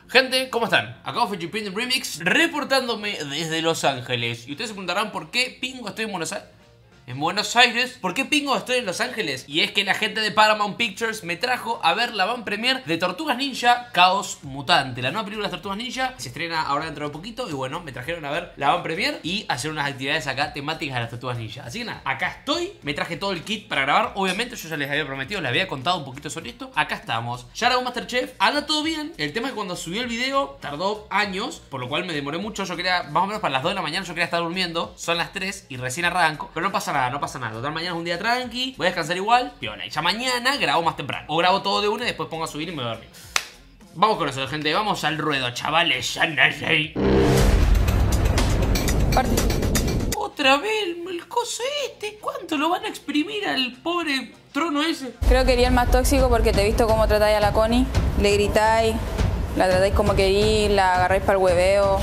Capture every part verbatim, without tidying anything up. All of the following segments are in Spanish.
Gente, ¿cómo están? Acá fue Chipin Remix, reportándome desde Los Ángeles. Y ustedes se preguntarán por qué pingo estoy en Buenos Aires. En Buenos Aires, ¿por qué pingo estoy en Los Ángeles? Y es que la gente de Paramount Pictures me trajo a ver la van premier de Tortugas Ninja Caos Mutante, la nueva película de Tortugas Ninja, se estrena ahora dentro de poquito. Y bueno, me trajeron a ver la van premier y hacer unas actividades acá temáticas de las Tortugas Ninja. Así que nada, acá estoy, me traje todo el kit para grabar. Obviamente yo ya les había prometido, les había contado un poquito sobre esto. Acá estamos, ya era un Masterchef, anda todo bien. El tema es que cuando subió el video tardó años, por lo cual me demoré mucho. Yo quería, más o menos para las dos de la mañana yo quería estar durmiendo. Son las tres y recién arranco, pero no pasa nada, no pasa nada. Total, mañana es un día tranqui, voy a descansar igual, piola. Y ya mañana grabo más temprano, o grabo todo de una y después pongo a subir y me voy a dormir. Vamos con eso, gente, vamos al ruedo, chavales. Ya nací. Otra vez el coso este. ¿Cuánto lo van a exprimir al pobre trono ese? Creo que eres el más tóxico porque te he visto cómo tratáis a la Connie. Le gritáis, la tratáis como querís, la agarráis para el hueveo.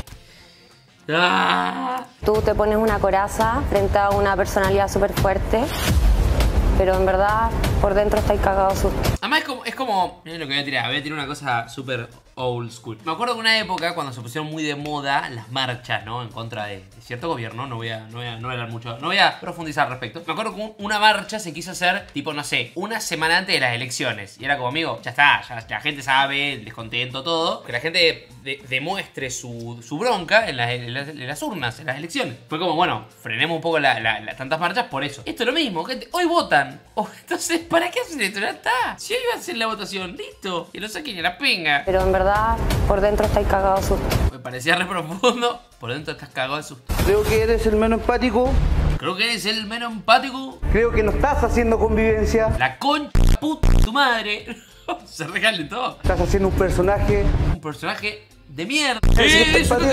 Ah. Tú te pones una coraza frente a una personalidad súper fuerte, pero en verdad por dentro estáis cagados susto. Además es como, es como, miren lo que voy a tirar, voy a tirar una cosa súper old school. Me acuerdo de una época cuando se pusieron muy de moda las marchas, ¿no? En contra de, de cierto gobierno, no voy, a, no, voy a, no voy a hablar mucho, no voy a profundizar al respecto. Me acuerdo que una marcha se quiso hacer, tipo, no sé, una semana antes de las elecciones. Y era como, amigo, ya está, ya, ya la gente sabe, el descontento, todo. Que la gente de, demuestre su, su bronca en, la, en, las, en las urnas, en las elecciones. Fue como, bueno, frenemos un poco la, la, la, tantas marchas por eso. Esto es lo mismo, gente, hoy votan. Oh, entonces, ¿para qué hacen esto? Ya está. Si hoy va a ser la votación, listo. Que no saquen a la pinga. Pero en verdad por dentro estáis cagados susto. Me parecía re profundo. Por dentro estás cagado de susto. Creo que eres el menos empático. Creo que eres el menos empático. Creo que no estás haciendo convivencia. La concha puta de tu madre. Se regalen todo. Estás haciendo un personaje. Un personaje de mierda. Sí, Stop,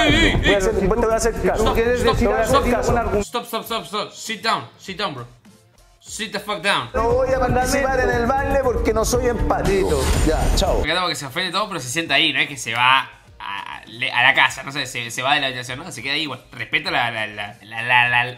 stop, stop, stop. Sit down, sit down, bro. Sit the fuck down. No voy a participar en el baile porque no soy empático. Ya, chao. Me encanta porque se ofende todo, pero se sienta ahí, no es que se va a, a la casa, no sé, se, se va de la habitación, ¿no? Se queda ahí igual. Respeta la la la la la la.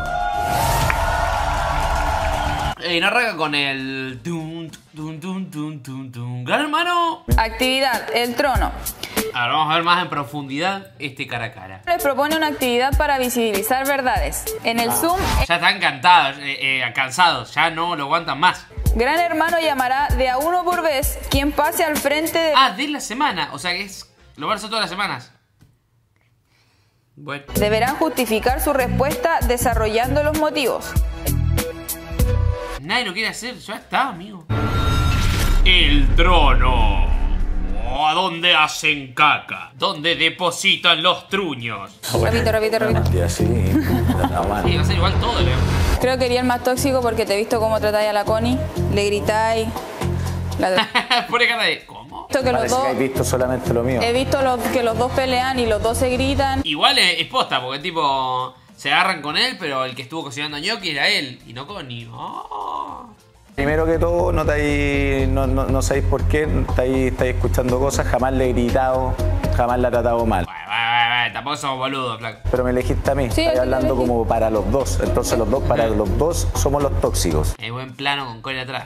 Eh, no arranca con el tum, tum, tum, tum, tum, tum. Gran hermano. Actividad, el trono. Ahora vamos a ver más en profundidad este cara a cara. Les propone una actividad para visibilizar verdades. En el Zoom, Ya están cansados, eh, eh, cansados, ya no lo aguantan más. Gran Hermano llamará de a uno por vez quien pase al frente de... Ah, de la semana, o sea que es... Lo van a hacer todas las semanas. Bueno. Deberán justificar su respuesta desarrollando los motivos. Nadie lo quiere hacer, ya está, amigo. El trono. ¿A dónde hacen caca? ¿Dónde depositan los truños? Repito, repito, repito. Y así, Sí, va a ser igual todo, Leo. Creo que eres el más tóxico porque te he visto cómo tratáis a la Connie. Le gritáis, la... Pone cara de... ¿Cómo? He visto que los parece dos... que has visto solamente lo mío. He visto los, que los dos pelean y los dos se gritan. Igual es, es posta, porque tipo... Se agarran con él, pero el que estuvo cocinando ñoqui era él. Y no Connie. Oh. Primero que todo, no, estáis, no, no, no sabéis por qué, estáis, estáis escuchando cosas, jamás le he gritado, jamás la he tratado mal. Bueno, bueno, bueno, tampoco somos boludos, flaco. Pero me elegiste a mí, Sí, estáis yo hablando te elegí. como para los dos, entonces los dos, para los dos somos los tóxicos. Hay buen plano con Connie atrás.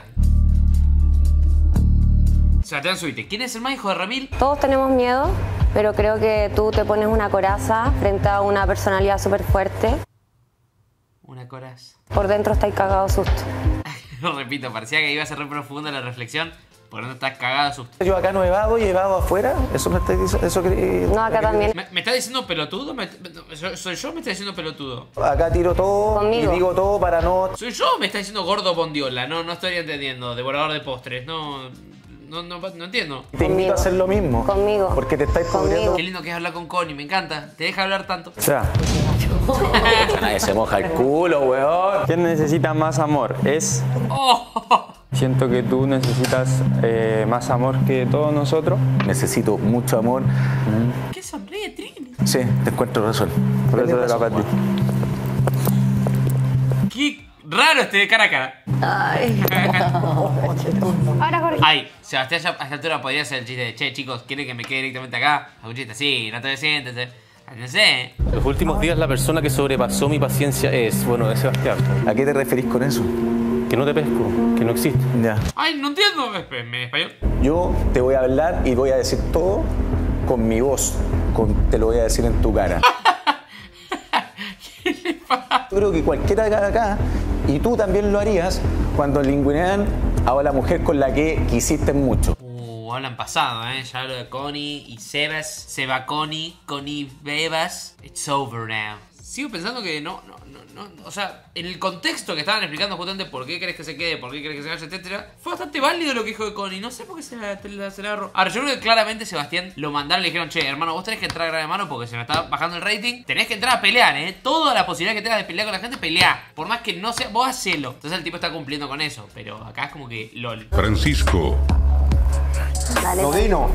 Sebastián, subite. ¿Quién es el más hijo de Ramil? Todos tenemos miedo, pero creo que tú te pones una coraza frente a una personalidad súper fuerte. Una coraz. Por dentro estáis cagados susto. Lo repito, parecía que iba a ser re profunda la reflexión. Por no estás cagado de susto. Yo acá no he evado y he evado afuera, eso me estáis diciendo, eso que... No, acá también. ¿Me, me está diciendo pelotudo? ¿Me, me- ¿Soy soy yo o me está diciendo pelotudo? Acá tiro todo Conmigo. y digo todo para no... ¿Soy yo o me está diciendo gordo bondiola? No, no estoy entendiendo. Devorador de postres. No, no, no, no entiendo. Te invito a hacer lo mismo. Conmigo. Porque te estáis Conmigo. cubriendo. Qué lindo que es hablar con Connie, me encanta. Te deja hablar tanto. O sea, nadie se moja el culo, weón. ¿Quién necesita más amor? Es... Oh. Siento que tú necesitas eh, más amor que todos nosotros. Necesito mucho amor. ¿Qué sonríe, Trini? Sí, te encuentro razón. Por eso te la partí. Qué raro este de cara a cara. Ahora, Jorge. Ay, Sebastián ya a esta altura podría hacer el chiste de che, chicos, ¿quieren que me quede directamente acá? Hago un chiste así, no te siéntese. No sé. Los últimos días la persona que sobrepasó mi paciencia es, bueno, es Sebastián. ¿A qué te referís con eso? que no te pesco, que no existe. Ya. Ay, no entiendo. En español. Yo te voy a hablar y voy a decir todo con mi voz. Con, te lo voy a decir en tu cara. ¿Qué le pasa? Yo creo que cualquiera de acá, y tú también lo harías, cuando lingüinean a la mujer con la que quisiste mucho. Uh, hablan pasado, ¿eh? Ya hablo de Connie y Sebas. Seba Connie, Connie Bebas. It's over now. Sigo pensando que no, no, no, no, o sea, en el contexto que estaban explicando justamente por qué querés que se quede, por qué querés que se vaya, etcétera, fue bastante válido lo que dijo de Connie. No sé por qué se la, se la, se la agarró. Ahora, yo creo que claramente Sebastián lo mandaron y le dijeron, che, hermano, vos tenés que entrar a Gran Hermano porque se me está bajando el rating. Tenés que entrar a pelear, ¿eh? Toda la posibilidad que tengas de pelear con la gente, peleá. Por más que no sea, vos hacelo. Entonces el tipo está cumpliendo con eso, pero acá es como que lol. Francisco. Dale. Godino.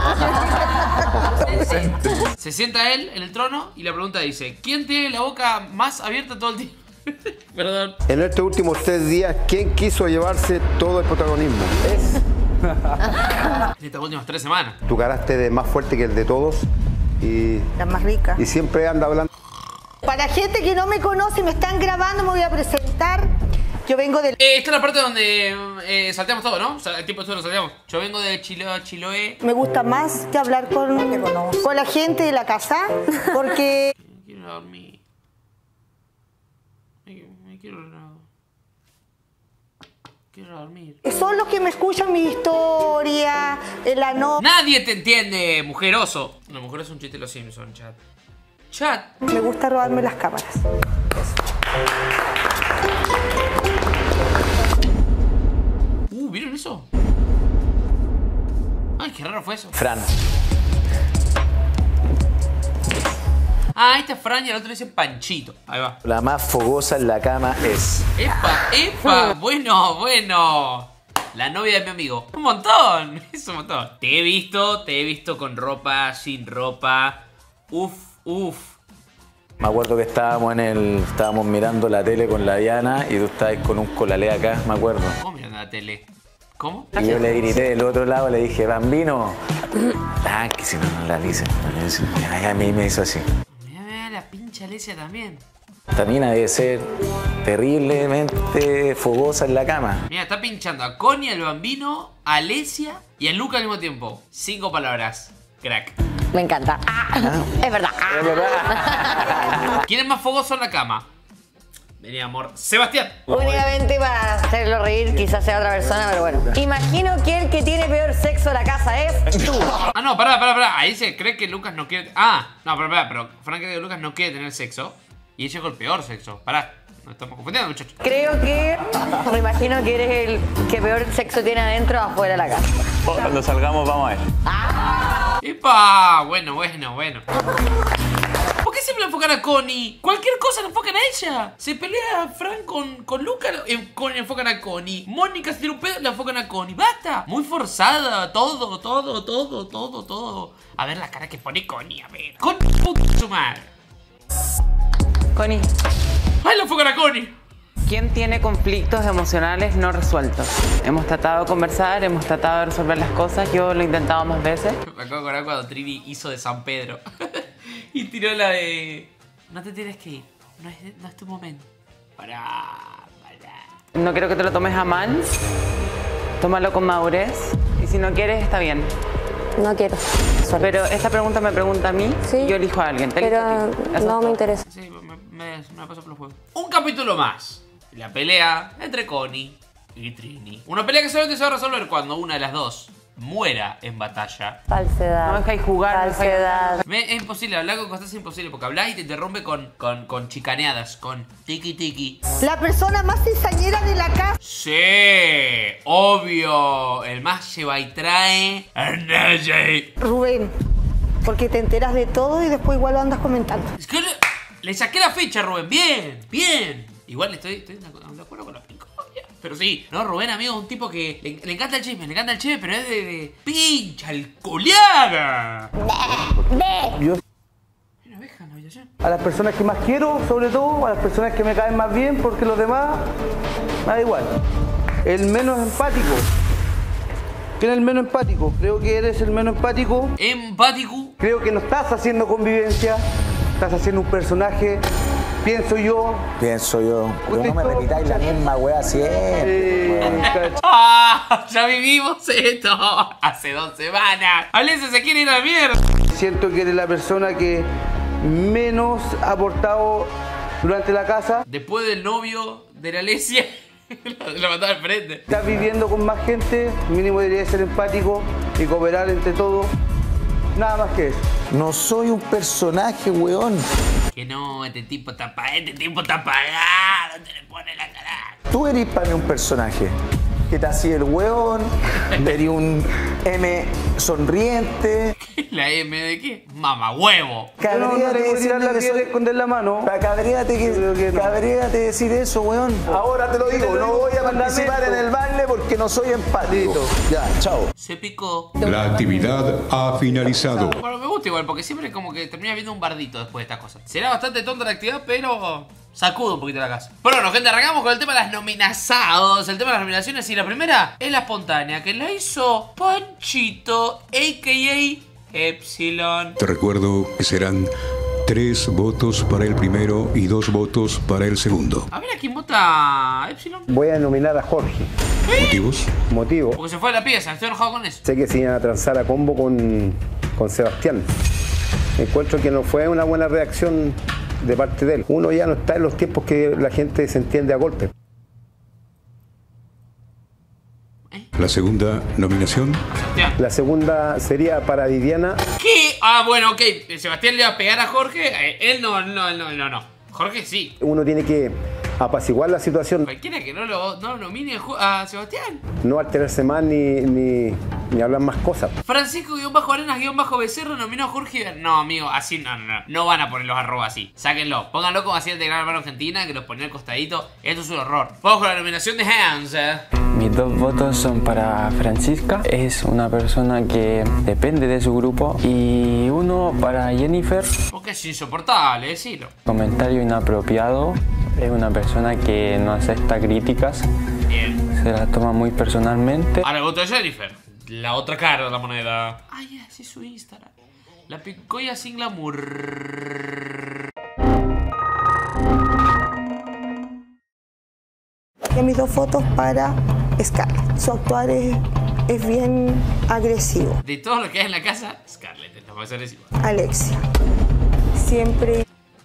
Se sienta él en el trono y la pregunta dice, ¿quién tiene la boca más abierta todo el tiempo? Perdón. En estos últimos tres días, ¿quién quiso llevarse todo el protagonismo? Es En estas últimas tres semanas. tu carácter es más fuerte que el de todos y, La más rica. y siempre anda hablando. Para gente que no me conoce y me están grabando, me voy a presentar. Yo vengo del... Eh, esta es la parte donde eh, salteamos todo, ¿no? O sea, el tiempo de todo lo salteamos. Yo vengo de Chiloé, Chiloé. Me gusta más que hablar con, con la gente de la casa, porque Me quiero dormir. Me, me quiero... Quiero dormir. son los que me escuchan mi historia, la no... Nadie te entiende, mujeroso. No, mujeroso es un chiste de los Simpsons, chat. Chat. Me gusta robarme las cámaras. Uh, ¿vieron eso? Ay, qué raro fue eso. Fran. Ah, este es Fran y el otro dice Panchito. Ahí va. La más fogosa en la cama es... ¡Epa, epa! Bueno, bueno. La novia de mi amigo. Un montón. Es un montón. Te he visto, te he visto con ropa, sin ropa. Uf, uf. Me acuerdo que estábamos en el... Estábamos mirando la tele con la Diana y tú estabas con un colalé acá, me acuerdo. ¿Cómo mirando la tele? ¿Cómo? Y yo le grité del otro lado, le dije, Bambino. Ah, que si no, no la dice. A mí me hizo así. Mira, mira la pinche Alesia también. Esta mina debe ser terriblemente fogosa en la cama. Mira, está pinchando a Connie, al Bambino, a Alesia y a Luca al mismo tiempo. Cinco palabras. Crack. Me encanta. Ah, es verdad. Es verdad. ¿Quién es más fogoso en la cama? Vení, amor. Sebastián. Únicamente para hacerlo reír, quizás sea otra persona, pero bueno. Imagino que el que tiene peor sexo en la casa es tú. Ah, no, pará, pará, pará. Ahí se cree que Lucas no quiere... Ah, no, pará, pará, pero Frank cree que Lucas no quiere tener sexo. Y ella con el peor sexo. Pará, nos estamos confundiendo, muchachos. Creo que, me imagino que eres el que peor sexo tiene adentro o afuera de la casa. Cuando salgamos vamos a ver. ¡Epa! Bueno, bueno, bueno. ¿Por qué siempre enfocan a Connie? Cualquier cosa le enfocan a ella. Se pelea Frank con, con Lucas, en, con, le enfocan a Connie. Mónica se tira un pedo, le enfocan a Connie. ¡Basta! Muy forzada. Todo, todo, todo, todo, todo. A ver la cara que pone Connie, a ver. ¡Con puta su madre! Connie, ¡Ay, le enfocan a Connie! ¿quién tiene conflictos emocionales no resueltos? Hemos tratado de conversar, hemos tratado de resolver las cosas, yo lo he intentado más veces. Me acabo de acordar cuando Trivi hizo de San Pedro. Y tiró la de... No te tienes que ir. No es, no es tu momento. Pará, pará. No quiero que te lo tomes a mal, tómalo con madurez y si no quieres está bien. No quiero. Pero esta pregunta me pregunta a mí Sí, y yo elijo a alguien. ¿Te pero elijo a ti? Eso es no me todo. interesa. Sí, me, me, me la paso por los juegos. Un capítulo más. La pelea entre Connie y Trini. Una pelea que solamente se va a resolver cuando una de las dos muera en batalla. Falsedad. No dejáis jugar, no dejáis- Falsedad. Me- es imposible, hablar con Constanza es imposible porque hablas y te interrumpe con, con, con chicaneadas, con tiki tiki. La persona más cizañera de la casa. Sí, obvio. El más lleva y trae. Ernelle. Rubén, porque te enteras de todo y después igual lo andas comentando. Es que le, le saqué la fecha, Rubén. Bien, bien. Igual estoy, estoy de acuerdo con la pincoya. Pero sí, no, Rubén, amigo, es un tipo que le, le encanta el chisme, le encanta el chisme, pero es de, de pincha, alcoholiada. Yo Una oveja en la habitación. a las personas que más quiero, sobre todo, a las personas que me caen más bien, porque los demás me da igual. El menos empático. ¿Quién es el menos empático? Creo que eres el menos empático. Empático. Creo que no estás haciendo convivencia, estás haciendo un personaje Pienso yo. Pienso yo. Pero no me repitáis la misma weá siempre. Eh, ¡Ah! Ya vivimos esto hace dos semanas. Alesia se quiere ir a la mierda. Siento que eres la persona que menos ha aportado durante la casa. Después del novio de la Alesia, lo mataba al frente. Estás viviendo con más gente, mínimo debería ser empático y cooperar entre todos. Nada más que eso. No soy un personaje, weón. Que no, este tipo está apagado, este tipo está apagado, te le pone la cara. Tú eres para mí un personaje. Que te hacía el weón, eres un M sonriente. ¿La M de qué? Mamá huevo. No, no te puedo tirar la piedra y esconder la mano. Cabríate que, no. cabríate decir eso, weón. Ahora te lo digo, no voy a participar en el baile porque no soy empático. Ya, chao. Se picó. La actividad ha finalizado. Bueno, me gusta igual, porque siempre como que termina viendo un bardito después de estas cosas. Será bastante tonta la actividad, pero sacudo un poquito la casa. Pero bueno, gente, arrancamos con el tema de las nominazados. El tema de las nominaciones. Y la primera es la espontánea, que la hizo Panchito, a k a. Epsilon. Te recuerdo que serán tres votos para el primero y dos votos para el segundo. A ver, ¿a quién vota Epsilon? Voy a nominar a Jorge. ¿Eh? ¿Motivos? Motivo. Porque se fue de la pieza, estoy enojado con eso. Sé que se iban a transar a combo con, con Sebastián. Encuentro que no fue una buena reacción de parte de él. Uno ya no está en los tiempos que la gente se entiende a golpe. La segunda nominación. Ya. La segunda sería para Viviana. ¿Qué? Ah, bueno, ok. Sebastián le va a pegar a Jorge. Eh, Él no, no, no, no, no. Jorge sí. Uno tiene que apaciguar la situación. Cualquiera que no lo no nomine a Sebastián. No alterarse más ni, ni, ni hablar más cosas. Francisco-Arenas-Becerro nominó a Jorge. No, amigo, así no, no, no. No van a poner los arrobas así. Sáquenlo. Pónganlo como hacía el de Gran Hermano Argentina, que los ponía al costadito. Esto es un horror. Vamos con la nominación de Hans. Eh. Mis dos votos son para Francisca. Es una persona que depende de su grupo. Y uno para Jennifer. Porque es insoportable, decirlo. Comentario inapropiado. Es una persona que no acepta críticas. Bien. Se la toma muy personalmente. Ahora el voto de Jennifer. La otra cara de la moneda. Ay, así es su Instagram. La picoya sin glamour. Y mis dos fotos para Scarlett. Su actuar es, es bien agresivo. De todo lo que hay en la casa, Scarlett es la más agresiva. Alexia. Siempre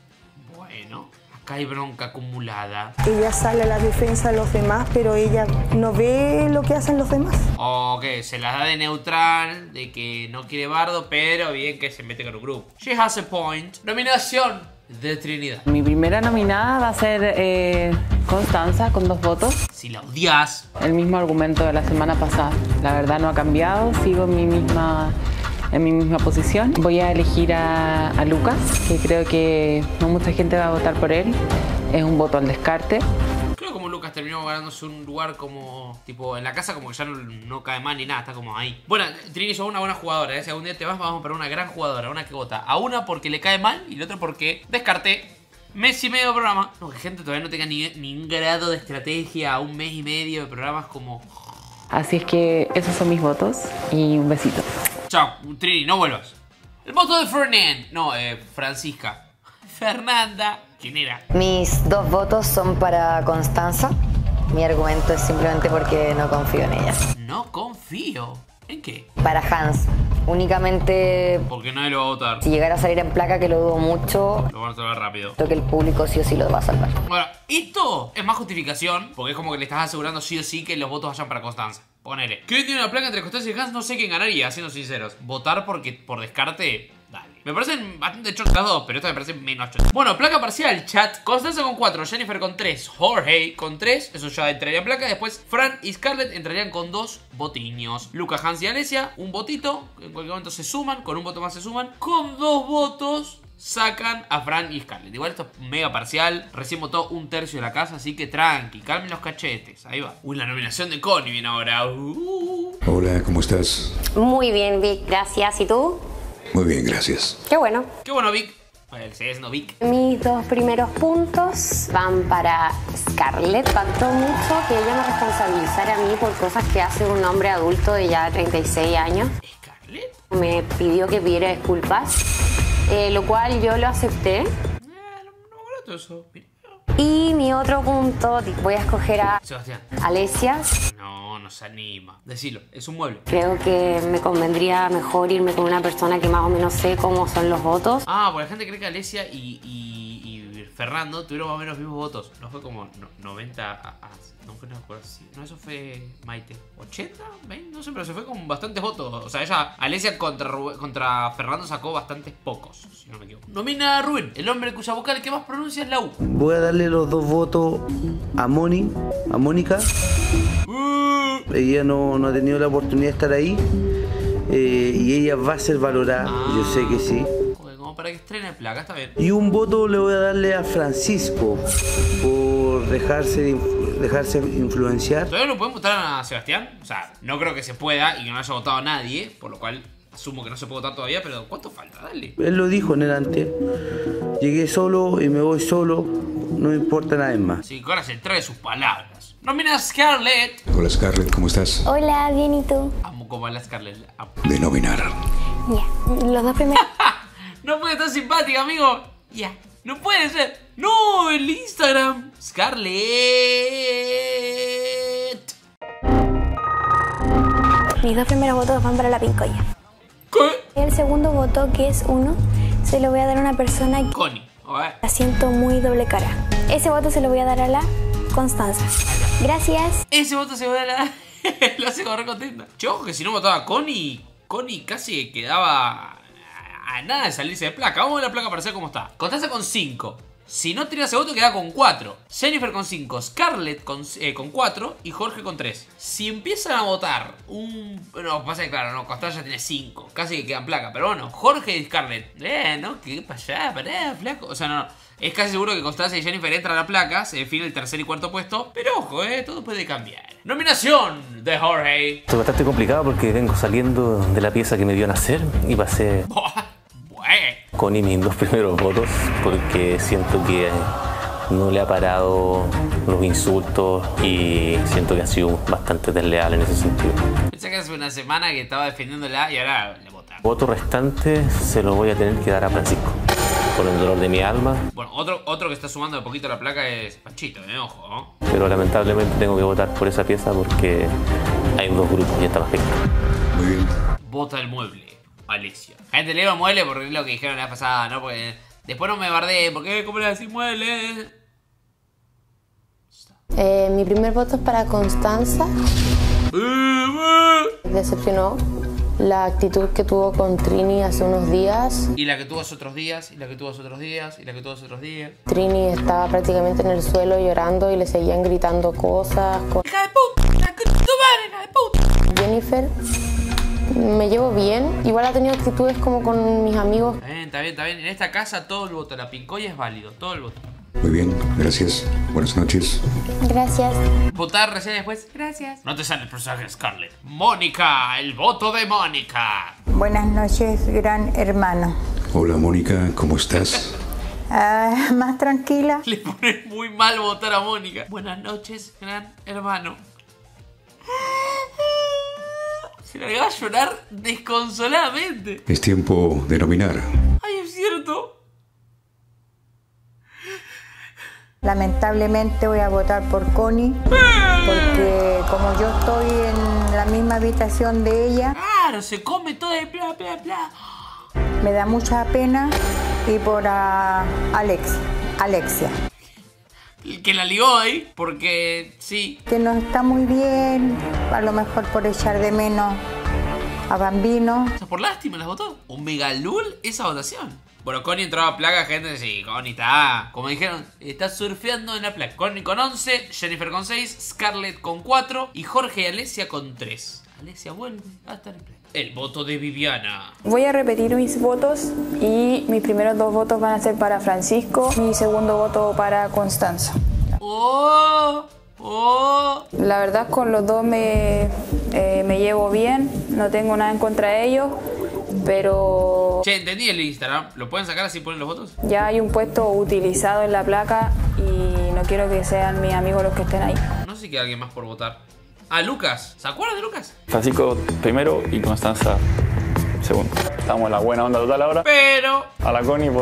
Bueno, acá hay bronca acumulada. ella sale a la defensa de los demás, pero ella no ve lo que hacen los demás. Ok, se las da de neutral, de que no quiere bardo, pero bien que se mete con un grupo. She has a point. Nominación de Trinidad. Mi primera nominada va a ser eh, Constanza, con dos votos. Si la odias. El mismo argumento de la semana pasada. La verdad no ha cambiado, sigo en mi misma, en mi misma posición. Voy a elegir a, a Lucas, que creo que no mucha gente va a votar por él. Es un voto al descarte. Creo como Lucas terminó ganándose un lugar como, tipo, en la casa como que ya no, no cae mal ni nada, está como ahí. Bueno, Trini, sos una buena jugadora, ¿eh? Si algún día te vas, vamos para una gran jugadora, una que vota. A una porque le cae mal y la otra porque descarté. Mes y medio de programa. No, que gente todavía no tenga ni, ni un grado de estrategia, un mes y medio de programas como... Así es que esos son mis votos y un besito. Chao, Trini, no vuelvas. El voto de Fernand. No, eh, Francisca. Fernanda. ¿Quién era? Mis dos votos son para Constanza. Mi argumento es simplemente porque no confío en ella. No confío. ¿En qué? Para Hans, únicamente Porque nadie lo va a votar. si llegara a salir en placa, que lo dudo mucho, Lo van a salvar rápido. creo que el público sí o sí lo va a salvar. Bueno, esto es más justificación, porque es como que le estás asegurando sí o sí que los votos vayan para Constanza. Ponele. ¿Quién tiene una placa entre Constanza y Hans? No sé quién ganaría, siendo sinceros. Votar porque por descarte... Dale. Me parecen bastante chotas las dos, pero esta me parece menos chota. Bueno, placa parcial, chat. Constanza con cuatro, Jennifer con tres, Jorge con tres. Eso ya entraría en placa. Después Fran y Scarlett entrarían con dos votiños. Luca, Hans y Alesia, un votito. En cualquier momento se suman, con un voto más se suman. Con dos votos sacan a Fran y Scarlett. Igual esto es mega parcial. Recién votó un tercio de la casa, así que tranqui, calmen los cachetes. Ahí va. Uy, la nominación de Connie viene ahora. Uh. Hola, ¿cómo estás? Muy bien, Vic, gracias. ¿Y tú? Muy bien, gracias. Qué bueno. Qué bueno, Vic. Bueno, sí, es no Vic. Mis dos primeros puntos van para Scarlett. Faltó mucho que ella me responsabilizara a mí por cosas que hace un hombre adulto de ya treinta y seis años. ¿Scarlett? Me pidió que pidiera disculpas, eh, lo cual yo lo acepté. Eh, no, no, eso. Mira. Y mi otro punto, voy a escoger a Sebastián. Alesia. No, no se anima. Decilo, es un mueble. Creo que me convendría mejor irme con una persona que más o menos sé cómo son los votos. Ah, porque la gente cree que Alesia y, y, y Fernando tuvieron más o menos los mismos votos. No fue como no, noventa a, a, no, no me acuerdo si. No, eso fue Maite. ¿ochenta? ¿veinte? No sé, pero se fue con bastantes votos. O sea, ella, Alesia contra, Rubén, contra Fernando sacó bastantes pocos, si no me equivoco. Nomina a Rubén, el hombre cuya vocal que más pronuncia es la U. Voy a darle los dos votos a Moni, a Mónica. Uh. Ella no, no ha tenido la oportunidad de estar ahí. Eh, y ella va a ser valorada, ah. Yo sé que sí. Como para que estrene placa, está bien. Y un voto le voy a darle a Francisco por dejarse, dejarse influenciar. ¿Todavía no podemos votar a Sebastián? O sea, no creo que se pueda y que no haya votado a nadie, por lo cual asumo que no se puede votar todavía, pero ¿cuánto falta? Dale. Él lo dijo en el antes. Llegué solo y me voy solo, no me importa nada más. Sí, que ahora se trae sus palabras. Nomina a Scarlett. Hola Scarlett, ¿cómo estás? Hola, bien, ¿y tú? Amo como a la Scarlett. Amo. De nominar. Ya, yeah. Los dos primeros. No puede estar simpática, amigo. Ya. Yeah. No puede ser. No, el Instagram. Scarlett. Mis dos primeros votos van para la Pincoya. ¿Qué? El segundo voto, que es uno, se lo voy a dar a una persona que Connie. la siento muy doble cara. Ese voto se lo voy a dar a la Constanza. Gracias. Ese voto se lo voy a dar a la... La hace correr contenta. Yo, que si no votaba a Connie, Connie casi quedaba a nada de salirse de placa. Vamos a ver la placa para saber cómo está. Constanza con cinco. Si no tenía ese voto, queda con cuatro. Jennifer con cinco. Scarlett con, eh, con cuatro. Y Jorge con tres. Si empiezan a votar un... No, pasa que claro, no. Constanza tiene cinco. Casi que quedan placa. Pero bueno, Jorge y Scarlett. Eh, no, ¿qué pasa? Pará, flaco. O sea, no, no. Es casi seguro que Constanza y Jennifer entran a la placa. Se define el tercer y cuarto puesto. Pero ojo, eh, todo puede cambiar. Nominación de Jorge. Esto es bastante complicado porque vengo saliendo de la pieza que me vio nacer y pasé... con mis dos primeros votos porque siento que no le ha parado los insultos y siento que ha sido bastante desleal en ese sentido. Pensé que hace una semana que estaba defendiéndola y ahora le votaron. Voto restante se lo voy a tener que dar a Francisco con el dolor de mi alma. Bueno, otro, otro que está sumando de poquito a la placa es Panchito, eh, ojo, ¿no? Pero lamentablemente tengo que votar por esa pieza porque hay dos grupos y está más pequeño. Muy bien. Vota el mueble. Alesia. Gente, le digo mueble porque es lo que dijeron la vez pasada, ¿no? Porque después no me bardeen, porque ¿cómo le decís mueble? Eh, mi primer voto es para Constanza. Decepcionó la actitud que tuvo con Trini hace unos días. Y la que tuvo hace otros días, y la que tuvo hace otros días, y la que tuvo hace otros días. Trini estaba prácticamente en el suelo llorando y le seguían gritando cosas. Con... ¡Hija de puta! ¡La que tu madre, hija de puta! Jennifer... Me llevo bien. Igual ha tenido actitudes como con mis amigos. Está bien, está bien, está bien. En esta casa todo el voto. La Pincoya es válido. Todo el voto. Muy bien, gracias. Buenas noches. Gracias. Votar recién después. Gracias. No te sale el personaje de Scarlett. Mónica, el voto de Mónica. Buenas noches, gran hermano. Hola Mónica, ¿cómo estás? Uh, más tranquila. Le pone muy mal votar a Mónica. Buenas noches, gran hermano. Se la iba a llorar desconsoladamente. Es tiempo de nominar. Ay, es cierto. Lamentablemente voy a votar por Connie. Porque como yo estoy en la misma habitación de ella. Claro, se come todo de bla, bla, bla. Me da mucha pena. Y por uh, Alex, Alexia. El que la ligó ahí, porque sí. Que no está muy bien, a lo mejor por echar de menos a Bambino. O sea, por lástima las votó. Un megalul esa votación. Bueno, Connie entraba a placa, gente, sí, Connie está, como dijeron, está surfeando en la placa. Connie con once, Jennifer con seis, Scarlett con cuatro y Jorge y Alesia con tres. Alesia vuelve a estar en placa. El voto de Viviana. Voy a repetir mis votos y mis primeros dos votos van a ser para Francisco, mi segundo voto para Constanza. ¡Oh! ¡Oh! La verdad con los dos me, eh, me llevo bien, no tengo nada en contra de ellos, pero... Che, entendí el Instagram, ¿lo pueden sacar así y ponen los votos? Ya hay un puesto utilizado en la placa y no quiero que sean mis amigos los que estén ahí. No sé si queda alguien más por votar. Ah, Lucas. ¿Se acuerdan de Lucas? Francisco primero y Constanza segundo. Estamos en la buena onda total ahora. Pero... A la Connie por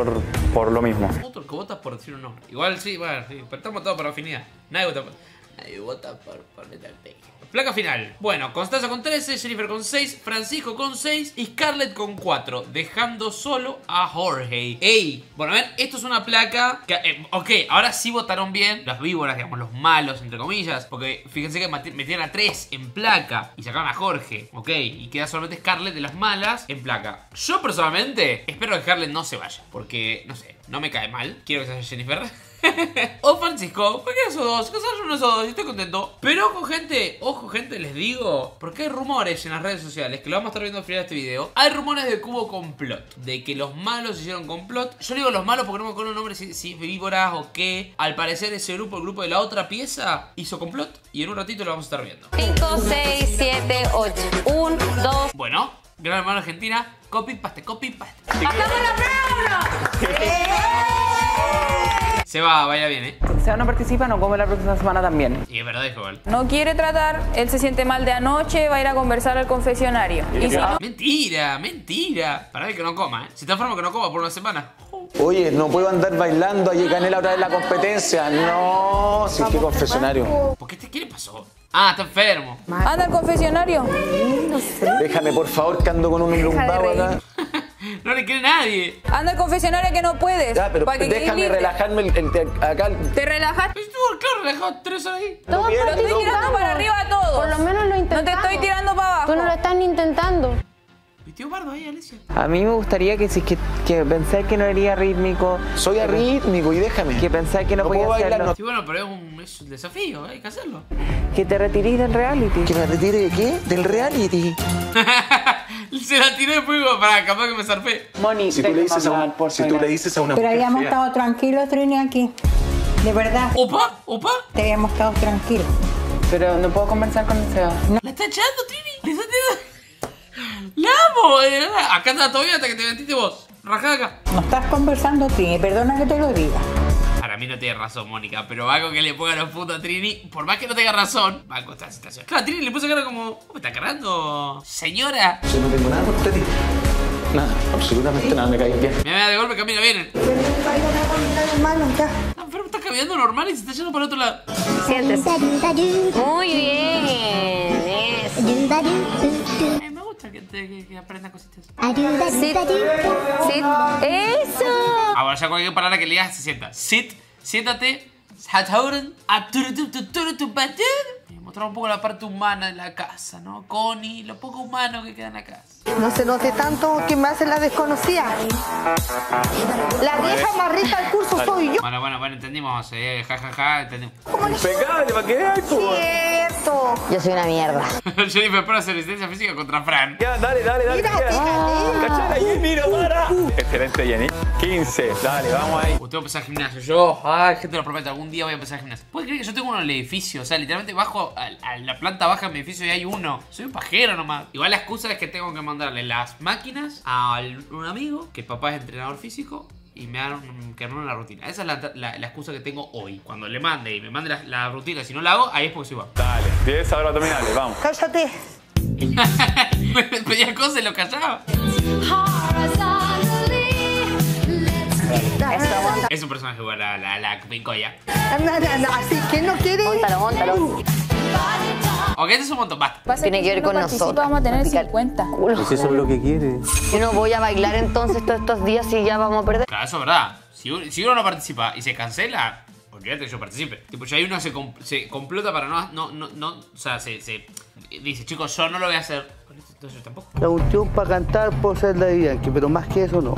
por lo mismo. Otro que vota por decir un nombre. Igual sí, bueno, sí, pero estamos todos por afinidad. Nadie vota por... Nadie vota por, por Letal P. Placa final. Bueno, Constanza con trece, Jennifer con seis, Francisco con seis y Scarlett con cuatro, dejando solo a Jorge. Ey, bueno, ven, esto es una placa que, eh, ok, ahora sí votaron bien las víboras, digamos, los malos, entre comillas, porque fíjense que metieron a tres en placa y sacaron a Jorge, ok, y queda solamente Scarlett de las malas en placa. Yo personalmente espero que Scarlett no se vaya, porque, no sé, no me cae mal. Quiero que se vaya Jennifer o Francisco, cualquiera de esos dos, que se vayan uno de esos dos, y estoy contento. Pero ojo gente, ojo gente, les digo, porque hay rumores en las redes sociales, que lo vamos a estar viendo al final de este video. Hay rumores de que hubo complot, de que los malos hicieron complot. Yo digo los malos porque no me acuerdo el nombre, si, si víboras o qué. Al parecer ese grupo, el grupo de la otra pieza, hizo complot, y en un ratito lo vamos a estar viendo. cinco, seis, siete, ocho, uno, dos. Bueno, Gran Hermano Argentina, copy paste, copy paste. ¡Pasamos la prueba! Se va, vaya bien, ¿eh? Si no participa, no come la próxima semana también. Y es verdad, es igual. No quiere tratar, él se siente mal de anoche, va a ir a conversar al confesionario. Y si no... Mentira, mentira. Para ver que no coma, ¿eh? Si está enfermo que no coma por una semana. Oye, no puedo andar bailando, allí gané la otra vez la competencia. No, sí, qué confesionario. ¿Por qué, te, qué le pasó? Ah, está enfermo. Anda al confesionario. No sé. Déjame, por favor, que ando con un lumbago acá. No le quiere nadie. Anda al confesionario que no puedes. Ya, pero que déjame relajarme el, el, el, acá. ¿Te relajas? Estuvo claro, relajado tres horas ahí. No, pero lo estoy tirando para arriba a todos. Por lo menos lo intentamos. No te estoy tirando para abajo. Tú no lo estás ni intentando. Mi tío Bardo ahí, Alicia. A mí me gustaría que si es que, que pensé que no sería rítmico. Soy arrítmico y déjame. Que pensé que no, no podía puedo hacerlo. bailar, no. Sí, bueno, pero es un, es un desafío, hay que hacerlo. Que te retirís del reality. ¿Que me retire de qué? Del reality. Se la tiré después para capaz que me zarpé. Moni, si tú le dices a una, si tú le dices a una Pero mujer habíamos fea. estado tranquilos, Trini, aquí. De verdad. ¿Opa? ¿Opa? Te habíamos estado tranquilos. Pero no puedo conversar con el Seba. No. ¿La está echando, Trini? ¿Le está tirando? ¡La amo! De verdad. Acá anda todavía hasta que te metiste vos. Rajá acá. No estás conversando, Trini. Perdona que te lo diga. Para mí no tiene razón, Mónica, pero banco que le ponga los puntos a Trini. Por más que no tenga razón, banco esta situación. Claro, Trini le puse cara como... ¿Cómo me está cargando? Señora. Yo no tengo nada contra ti. Nada, absolutamente nada, me caes bien. Mira, de golpe camina bien. Hermano, ya. No, pero está caminando normal y se está yendo para otro lado. Siéntese. Muy bien. Eso. Eh, me gusta que, te, que, que aprenda cositas. Sit. Sit. Eso. Ahora ya cualquier palabra que le digas se sienta. Sit, siéntate. Hatauren. Mostrar un poco la parte humana de la casa, ¿no? Connie, lo poco humano que queda en la casa. No se note tanto que me hace la desconocida. La vieja más rica del curso soy yo. Bueno, bueno, bueno, entendimos. Eh, ja, ja, ja, entendimos. Impecable, ¿para qué hay, po? Cierto. Yo soy una mierda. Jennifer para hacer resistencia física contra Fran. Ya, dale, dale, dale. Mira, te gané. Cachala ahí, mira, para. Excelente, Jenny. quince, dale, vamos ahí. Usted va a empezar el gimnasio. Yo, ay, gente lo prometo, algún día voy a empezar el gimnasio. ¿Puedes creer que yo tengo uno en el edificio? O sea, literalmente bajo a, a la planta baja de mi edificio y hay uno. Soy un pajero nomás. Igual la excusa es que tengo que mandarle las máquinas a un amigo, que papá es entrenador físico, y me dan que armar una rutina. Esa es la, la, la excusa que tengo hoy. Cuando le mande y me mande la, la rutina, si no la hago, ahí es porque soy bajo. Dale, diez ahora abdominales, vamos. Cállate. Me pedía cosas y lo callaba. Es un personaje igual a la, la Pincoya. No, no, no, así que no quiere. Móntalo, móntalo. Ok, este es un montón, basta. Tiene que ver con nosotros. Vamos a tener cincuenta. Pues eso es lo que quiere. Yo no voy a bailar entonces todos estos días y ya vamos a perder. Claro, eso es verdad. Si uno, si uno no participa y se cancela, olvídate que yo participe. Tipo, ya ahí uno se, comp se complota para no, no, no, no, o sea, se, se dice, chicos, yo no lo voy a hacer. Entonces yo tampoco. La cuestión para cantar puede ser la de Bianchi, pero más que eso no.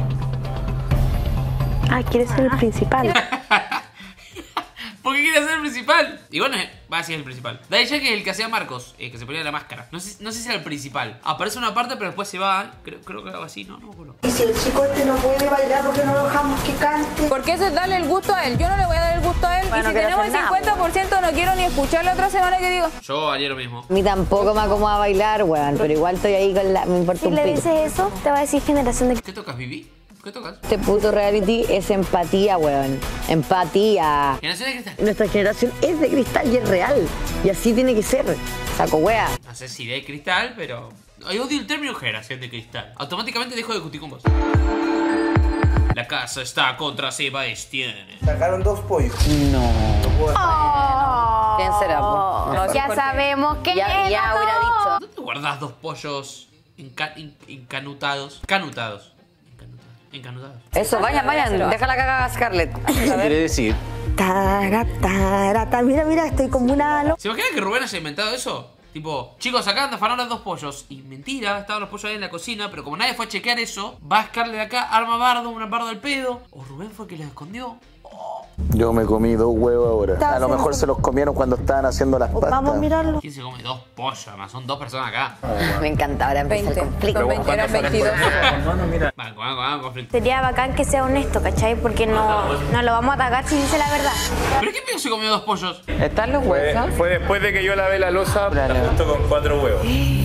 Ah, ¿quieres ser el principal? ¿Por qué quiere ser el principal? Y bueno, va a ser el principal. Daddy Yankee es el que hacía Marcos, eh, que se ponía la máscara. No sé, no sé si era el principal. Aparece una parte, pero después se va. Creo, creo que algo así, ¿no? No me acuerdo. Y si el chico este no puede bailar, ¿por qué no lo dejamos que cante? Porque eso es darle el gusto a él. Yo no le voy a dar el gusto a él. Bueno, y si quiero tenemos el hacer nada, cincuenta por ciento, no quiero ni escuchar la otra semana que digo. Yo haría lo mismo. A mí tampoco me acomoda bailar, weón, pero igual estoy ahí con la... Me importa Si un le pico. dices eso, te va a decir generación de... ¿Qué tocas, Vivi? ¿Qué tocas? Este puto reality es empatía, weón. Empatía. Generación de cristal. Nuestra generación es de cristal y es real. Y así tiene que ser. Saco wea. No sé si de cristal, pero... Yo odio el término generación de cristal. Automáticamente dejo de discutir con vos. La casa está contra Sebastián. Sacaron dos pollos. No. Oh, ¿Quién será? Po? No, ya sabemos que ya, ya hubiera dicho. ¿Dónde guardas dos pollos enca in encanutados? Canutados. Encanutados. Eso, vayan, vayan. Déjala que haga Scarlett. ¿Qué quiere decir? Tara, tara, tara. Mira, mira, estoy como una... lo- ¿Se imaginan que Rubén haya inventado eso? Tipo, chicos, acá andan afanaron dos pollos. Y mentira, estaban los pollos ahí en la cocina. Pero como nadie fue a chequear eso, va Scarlett de acá, arma bardo, una bardo al pedo. O Rubén fue el que los escondió. Yo me comí dos huevos ahora. Está A lo mejor se los comieron cuando estaban haciendo las pastas. Vamos a mirarlo. ¿Quién se come dos pollos? Además, son dos personas acá. Me encanta, ahora empieza el conflicto. Pero veinte, eran veintidós. Hermano, mira. Vamos, vamos, vamos, conflicto. Sería bacán que sea honesto, ¿cachai? Porque no, no lo vamos a atacar si dice la verdad. ¿Pero qué pedo se comió dos pollos? ¿Están los huesos? Fue después de que yo lavé la losa, justo con cuatro huevos.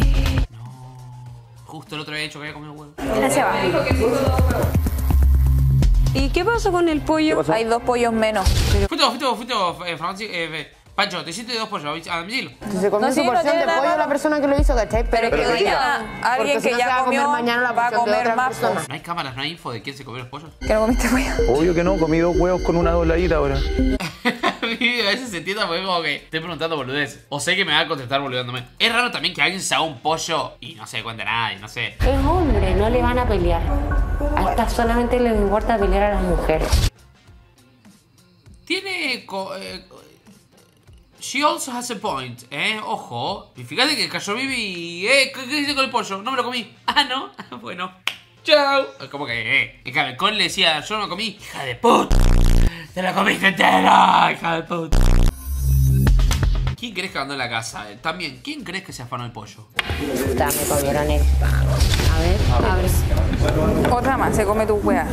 Justo el otro había dicho que había comido huevo. Gracias, va. ¿Y qué pasó con el pollo? Hay dos pollos menos. Fuiste vos, fuiste vos, fuiste vos, eh, Francisco, eh, Pancho, te hiciste dos pollos, a admitirlo. Si se comió No, su sí, no porción tiene de nada pollo malo. la persona que lo hizo, ¿cachai? Pero que diga alguien Porque si que no se va ya a comer comió mañana la va a porción de comer otra más. persona. No hay cámaras, no hay info de quién se comió los pollos. ¿Que no comiste pollo? Obvio que no, comí dos huevos con una dobladita ahora. A veces se entienda porque como que estoy preguntando boludez. O sé que me va a contestar boludándome. Es raro también que alguien se haga un pollo y no se dé cuenta nada y no sé. Es hombre, no le van a pelear. A estas solamente les importa pelear a las mujeres. Tiene... co- eh, she also has a point, eh, ojo. Y fíjate que cayó Vivi. Eh, ¿qué, qué hice con el pollo? No me lo comí. Ah, no. Bueno. Chao. Como que, eh. Y claro, el Con le decía, yo no lo comí. Hija de puta. Te lo comiste entera, hija de puta. ¿Quién crees que abandonó la casa? Eh, también, ¿quién crees que se afanó el pollo? Puta, me comieron el pan. A ver, abre. Otra más, se come tu wea.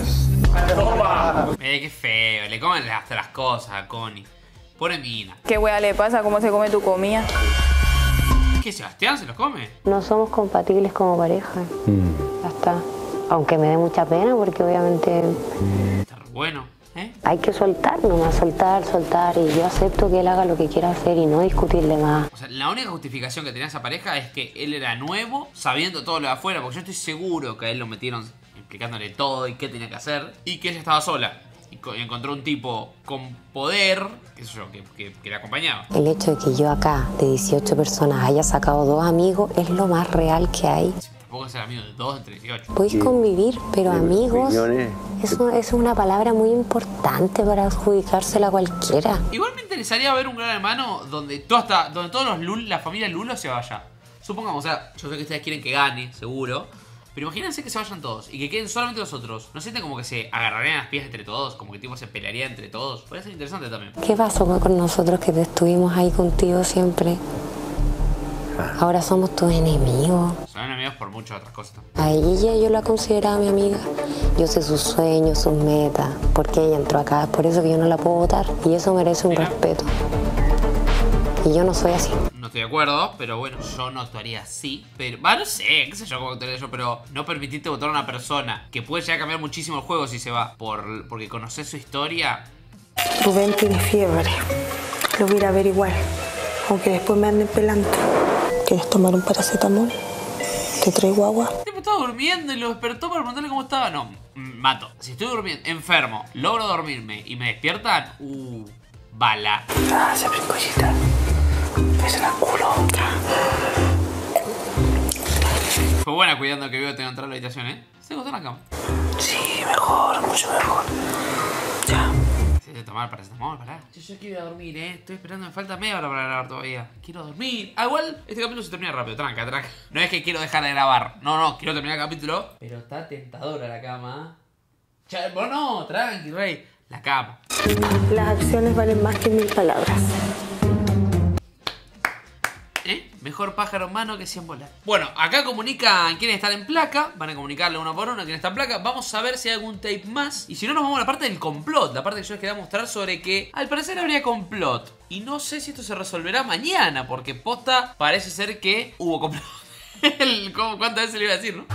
Eh, qué feo. Le comen hasta las cosas a Connie. Pobre mina. ¿Qué wea le pasa? ¿Cómo se come tu comida? ¿Qué, Sebastián se los come? No somos compatibles como pareja. Ya está. Aunque me dé mucha pena porque obviamente Está re bueno, ¿eh? hay que soltar nomás, soltar, soltar. Y yo acepto que él haga lo que quiera hacer y no discutirle más. O sea, la única justificación que tenía esa pareja es que él era nuevo, sabiendo todo lo de afuera, porque yo estoy seguro que a él lo metieron explicándole todo y qué tenía que hacer, y que ella estaba sola. Y co- y encontró un tipo con poder, qué sé yo, que, que, que la acompañaba. El hecho de que yo acá, de dieciocho personas, haya sacado dos amigos es lo más real que hay. Tampoco ser amigo de dos entre dieciocho. Podéis convivir, pero amigos, opiniones. eso, eso es una palabra muy importante para adjudicársela a cualquiera. Igual me interesaría ver un Gran Hermano donde, todo hasta, donde todos los Lul, la familia Lulo se vaya. Supongamos, o sea, yo sé que ustedes quieren que gane, seguro. Pero imagínense que se vayan todos y que queden solamente los otros. ¿No sienten como que se agarrarían las pies entre todos? Como que tipo se pelearía entre todos. Podría ser interesante también. ¿Qué pasó con nosotros que estuvimos ahí contigo siempre? Ahora somos tus enemigos. Son enemigos por muchas otras cosas también. A ella yo la consideraba mi amiga. Yo sé sus sueños, sus metas, porque ella entró acá. Es por eso que yo no la puedo votar. Y eso merece un respeto. Y yo no soy así. No estoy de acuerdo, pero bueno, yo no actuaría así. Pero, va, no sé, qué sé yo cómo actuaría yo, pero no permitirte votar a una persona que puede llegar a cambiar muchísimo el juego si se va. Por, porque conoces su historia. Rubén tiene fiebre. Lo voy a ir a averiguar. Aunque después me anden pelando. ¿Quieres tomar un paracetamol? ¿Te traigo agua? El tipo estaba durmiendo y lo despertó para preguntarle cómo estaba. No, mm, mato. Si estoy durmiendo, enfermo, logro dormirme y me despiertan, uh, bala. Ah, se brincollita. Pesa el culo. Fue buena cuidando que veo que tengo que entrar a la habitación, ¿eh? Se acostó en la cama. Sí, mejor, mucho mejor. Ya. Se debe tomar paracetamol, pará. Yo, yo quiero ir a dormir, ¿eh? Estoy esperando, me falta media hora para grabar todavía. Quiero dormir. Ah, igual este capítulo se termina rápido, tranca, tranca. No es que quiero dejar de grabar. No, no, quiero terminar el capítulo. Pero está tentadora la cama. Cha, vos no, tranqui, rey. La cama. Las acciones valen más que mil palabras. ¿Eh? Mejor pájaro en mano que cien bolas. Bueno, acá comunican quiénes están en placa. Van a comunicarle uno por uno quién está en placa. Vamos a ver si hay algún tape más. Y si no, nos vamos a la parte del complot. La parte que yo les quería mostrar sobre que al parecer habría complot. Y no sé si esto se resolverá mañana. Porque posta parece ser que hubo complot. El- ¿cómo- ¿Cuántas veces le iba a decir, no?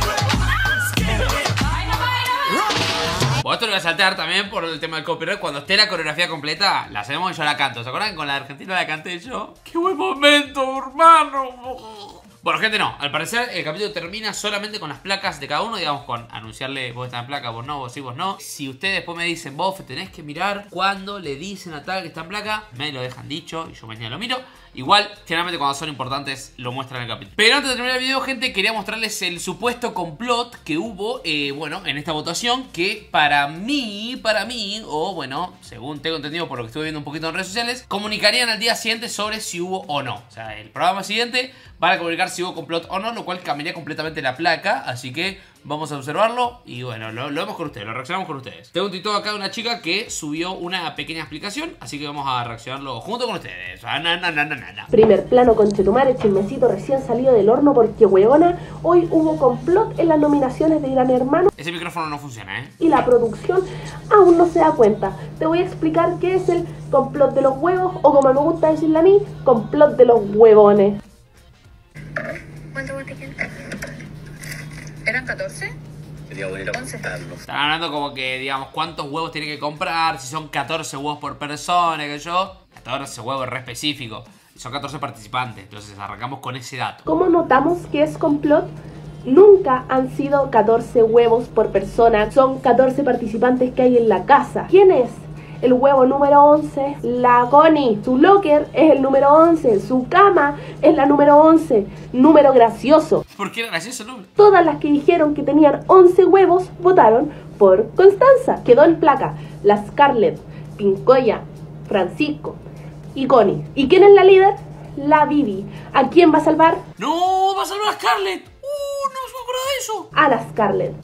Bueno, esto lo voy a saltear también por el tema del copyright. Cuando esté la coreografía completa, la hacemos y yo la canto. ¿Se acuerdan? Con la de Argentina la canté yo. ¡Qué buen momento, hermano! Bueno, gente, no. Al parecer el capítulo termina solamente con las placas de cada uno. Digamos, con anunciarle vos estás en placa, vos no, vos sí, vos no. Si ustedes después me dicen, vos tenés que mirar cuando le dicen a tal que está en placa, me lo dejan dicho y yo mañana lo miro. Igual, generalmente cuando son importantes lo muestran en el capítulo. Pero antes de terminar el video, gente, quería mostrarles el supuesto complot que hubo, eh, bueno, en esta votación. Que para mí, para mí, o bueno, según tengo entendido por lo que estuve viendo un poquito en redes sociales, comunicarían al día siguiente sobre si hubo o no. O sea, el programa siguiente van a comunicar si hubo complot o no, lo cual cambiaría completamente la placa. Así que vamos a observarlo y bueno, lo, lo vemos con ustedes, lo reaccionamos con ustedes. Tengo un TikTok acá de una chica que subió una pequeña explicación, así que vamos a reaccionarlo junto con ustedes. Ah, na, na, na, na, na. Primer plano, conchetumare, chismecito recién salido del horno porque, huevona, hoy hubo complot en las nominaciones de Gran Hermano. Ese micrófono no funciona, ¿eh? Y la producción aún no se da cuenta. Te voy a explicar qué es el complot de los huevos, o como me gusta decirle a mí, complot de los huevones. ¿Cuánto votos tienen? ¿Eran catorce? Sería bueno contarlo. Están hablando como que, digamos, cuántos huevos tiene que comprar, si son catorce huevos por persona, que yo. catorce huevos re específico. Y son catorce participantes, entonces arrancamos con ese dato. ¿Cómo notamos que es complot? Nunca han sido catorce huevos por persona, son catorce participantes que hay en la casa. ¿Quién es el huevo número once? La Connie. Su locker es el número once, su cama es la número once. Número gracioso. ¿Por qué era gracioso el número? Todas las que dijeron que tenían once huevos votaron por Constanza. Quedó en placa la Scarlett, Pincoya, Francisco y Connie. ¿Y quién es la líder? La Vivi. ¿A quién va a salvar? ¡No! ¡Va a salvar a Scarlett! ¡Uh! ¡No se me acuerdo de eso! A la Scarlett.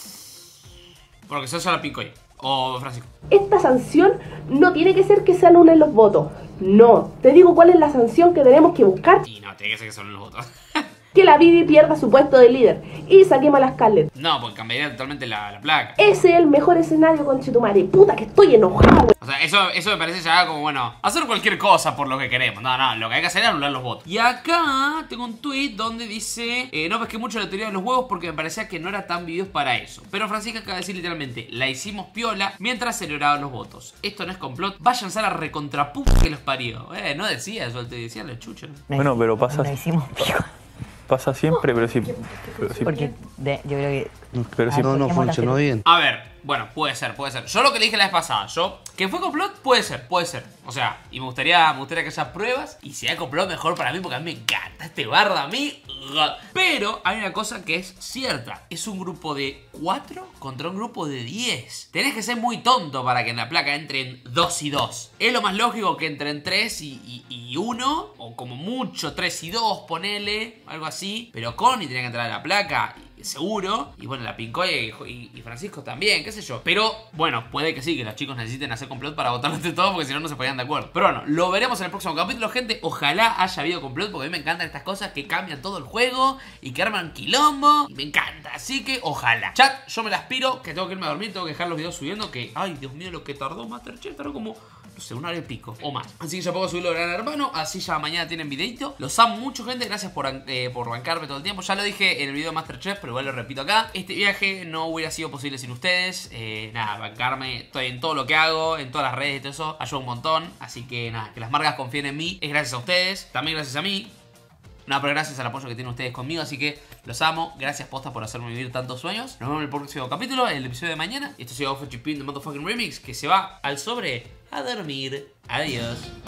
Porque se usa la Pincoya. O Francisco. Esta sanción no tiene que ser que se anulen los votos. No. Te digo cuál es la sanción que tenemos que buscar. Y no, tiene que ser que se anulen los votos. Que la Vivi pierda su puesto de líder y saquemos a la Scarlett. No, porque cambiaría totalmente la, la placa. Ese es el mejor escenario, conchetumare. Puta que estoy enojado. O sea, eso, eso me parece ya como, bueno, hacer cualquier cosa por lo que queremos. No, no, lo que hay que hacer es anular los votos. Y acá tengo un tweet donde dice eh, no pesqué mucho la teoría de los huevos porque me parecía que no era tan videos para eso. Pero Francisca acaba de decir literalmente, la hicimos piola mientras celebraban los votos. Esto no es complot, váyanse a la recontraputa que los parió. Eh, no decía eso, te decía los chuchos. Bueno, pero pasa... La hicimos piola. Pasa siempre, pero sí. Pero sí. Porque de, yo creo que... Pero si no, no funcionó bien. A ver, bueno, puede ser, puede ser. Yo lo que le dije la vez pasada, yo... ¿Que fue complot? Puede ser, puede ser. O sea, y me gustaría, me gustaría que haya pruebas. Y si hay complot, mejor para mí, porque a mí me encanta este bardo, a mí... Pero hay una cosa que es cierta. Es un grupo de cuatro contra un grupo de diez. Tenés que ser muy tonto para que en la placa entren dos y dos. Es lo más lógico que entren tres y, y, y uno. O como mucho tres y dos, ponele. Algo así. Pero Connie tenía que entrar a la placa, seguro. Y bueno, la Pincoya y, y, y Francisco también, qué sé yo. Pero bueno, puede que sí, que los chicos necesiten hacer complot para votar entre todos, porque si no, no se ponían de acuerdo. Pero bueno, lo veremos en el próximo capítulo, gente. Ojalá haya habido complot, porque a mí me encantan estas cosas que cambian todo el juego y que arman quilombo. Y me encanta, así que ojalá. Chat, yo me la aspiro, que tengo que irme a dormir, tengo que dejar los videos subiendo. Que, ay, Dios mío, lo que tardó Masterchef, tardó como... no sé, una hora y pico o más. Así que ya puedo subirlo de Gran Hermano. Así ya mañana tienen videito. Los amo mucho, gente. Gracias por, eh, por bancarme todo el tiempo. Ya lo dije en el video de Masterchef, pero igual lo repito acá. Este viaje no hubiera sido posible sin ustedes. eh, Nada, bancarme. Estoy en todo lo que hago, en todas las redes y todo eso. Ayuda un montón. Así que nada, que las marcas confíen en mí. Es gracias a ustedes, también gracias a mí. No, pero gracias al apoyo que tienen ustedes conmigo. Así que los amo. Gracias, posta, por hacerme vivir tantos sueños. Nos vemos en el próximo capítulo, en el episodio de mañana. Esto ha sido Off Chipin de Motherfucking Remix, que se va al sobre a dormir. Adiós.